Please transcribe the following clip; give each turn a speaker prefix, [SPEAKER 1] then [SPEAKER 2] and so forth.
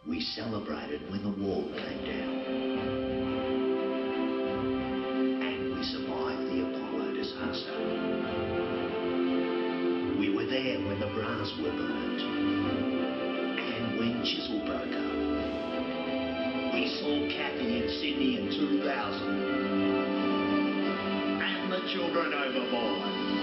[SPEAKER 1] We celebrated when the wall came down. And we survived the Apollo disaster. We were there when the brass were burnt. And when Chisel broke up. We saw Kathy in Sydney in 2000. And the children overboard.